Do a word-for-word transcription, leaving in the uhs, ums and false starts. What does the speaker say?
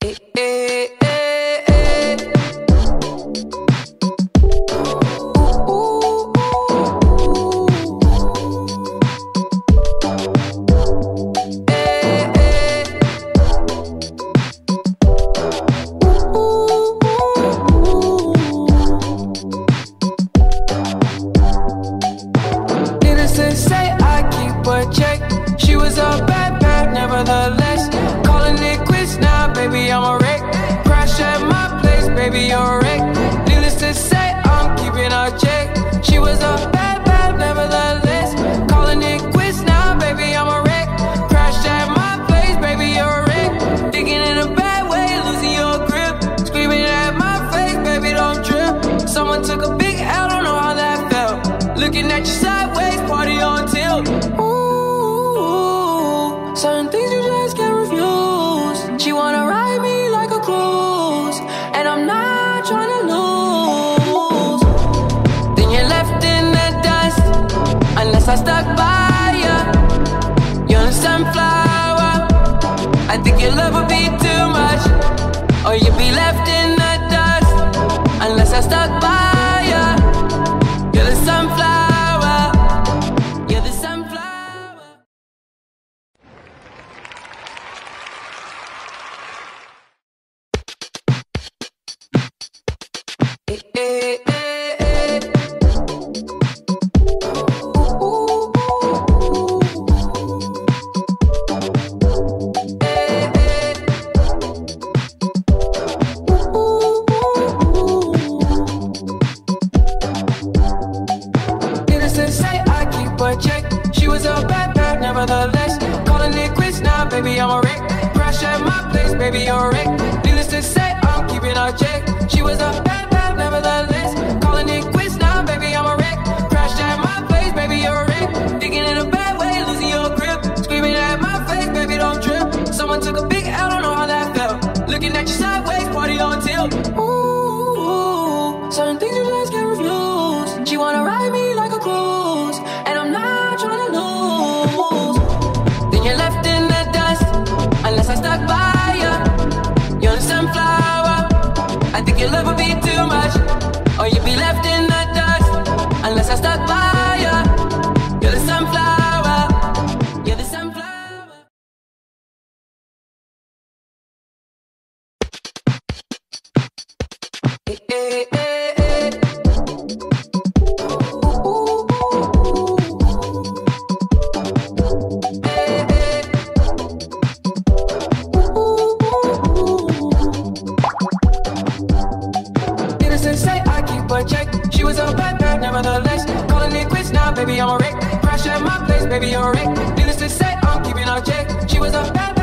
Looking at you sideways, party on tilt. Ooh, certain things you just can't refuse. She wanna ride me like a cruise, and I'm not trying to lose. Then you're left in the dust, unless I stuck by ya. You're a sunflower, I think your love would be too much. Or you'd be left in the dust, unless I stuck by ya. You're the sunflower, you're the sunflower. Eh, eh, eh, eh. Ooh, ooh, ooh. Eh, eh. Ooh, ooh, ooh. Needless to say, I keep a check. She was a bad bad, nevertheless. Calling it quits now, baby, I'm a wreck. Crash at my place, baby, you're a wreck. Needless to say, I'm keeping a check. She was a bad bad, nevertheless. Calling it quits now, baby, I'm a wreck. Crash at my place, baby, you're a wreck. Thinking in a bad way, losing your grip. Screaming at my face, baby, don't trip. Someone took a big L, don't know how that felt. Looking at you sideways, party on tilt. Ooh, certain things you just can't refuse. She wanna ride me like a cruise, and I'm not trying to lose. Then you're left in the dust, unless I stuck by ya. You're the sunflower, I think your love would be too much. Or you'd be left in the dust, unless I stuck by ya. You're the sunflower, you're the sunflower. Eh, eh, eh, eh. Ooh, ooh, ooh. Eh, eh. Ooh, ooh, ooh. Needless to say, I keep a check. She was a bad bad, nevertheless. Calling it quits now, baby, I'm a wreck. Crash at my place, baby, you're a wreck. Needless to say, I'm keeping a check. She was a bad